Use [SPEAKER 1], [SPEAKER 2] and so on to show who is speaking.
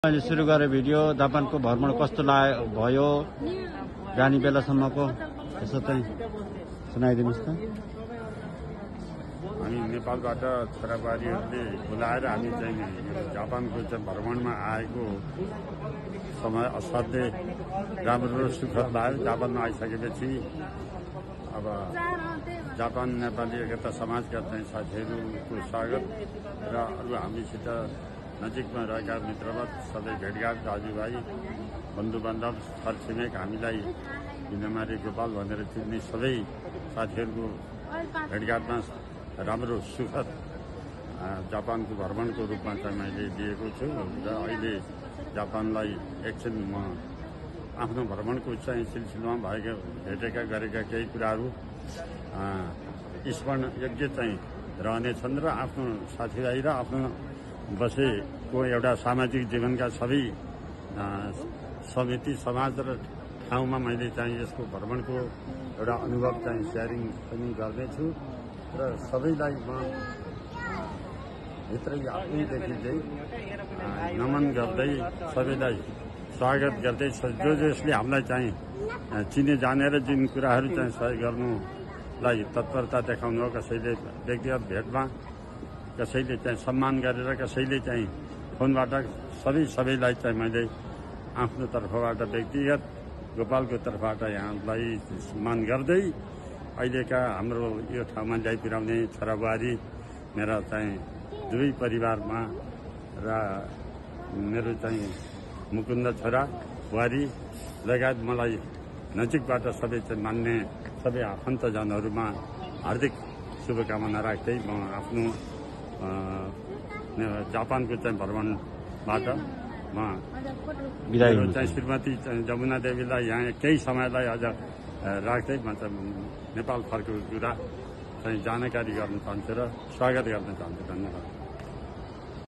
[SPEAKER 1] मैले सुरु गरे भिडियो जापानको भ्रमण कस्तो भयो जाने बेलासम्मको यसो चाहिँ सुनाइदिनुस् त।
[SPEAKER 2] हामी नेपालबाट छोराबारीहरूले बोलाएर हामी चाहिँ जापानको चाहिँ भ्रमणमा आएको समय असाध्यै राम्रो र सुखद लाग्यो। जापानमा आइसकेपछि अब जापान नेपाली एकता समाजका चाहिँ साथीहरूको स्वागत र अरू हामीसित नजिकमा रहेका मित्रवत सबै भेटघाट दाजुभाइ बन्धुबान्धव छरछिमेक हामीलाई हिन्दमारी गोपाल भनेर चिन्ने सबै साथीहरूको भेटघाटमा राम्रो सुखद जापानको भ्रमणको रूपमा चाहिँ मैले दिएको छु र अहिले जापानलाई एकछिन म आफ्नो भ्रमणको चाहिँ सिलसिलामा भेटेका गरेका केही कुराहरू स्मरण योग्य चाहिँ रहनेछन् र आफ्नो साथीभाइ र आफ्नो बसेको एउटा सामाजिक जीवनका सबै समिति समाज र ठाउँमा मैले चाहिँ यसको भ्रमणको एउटा अनुभव चाहिँ सेयरिङ पनि गर्नेछु र सबैलाई म भित्रै आफैदेखि चाहिँ नमन गर्दै सबैलाई स्वागत गर्दै जसले हामीलाई चाहिँ चिने जानेर जुन कुराहरू चाहिँ सहयोग गर्नुलाई तत्परता देखाउनु हो, कसैले व्यक्तिगत भेटमा, कसैले चाहिँ सम्मान गरेर, कसैले चाहिँ फोनबाट सबैलाई चाहिँ मैले आफ्नो तर्फबाट व्यक्तिगत गोपालको तर्फबाट यहाँलाई सम्मान गर्दै अहिलेका हाम्रो यो ठाउँमा ल्याइपुर्याउने छोराबुहारी मेरा चाहिँ दुवै परिवारमा र मेरो चाहिँ मुकुन्द छोरा बुहारी लगायत मलाई नजिकबाट सबै चाहिँ मान्ने सबै आफन्तजनहरूमा हार्दिक शुभकामना राख्दै म आफ्नो जापानको चाहिँ भ्रमणबाट म चाहिँ श्रीमती जमुना देवीलाई यहाँ केही समयलाई अझ राख्दै म चाहिँ नेपाल फर्केको कुरा चाहिँ जानकारी गर्न चाहन्छु र स्वागत गर्न चाहन्छु। धन्यवाद।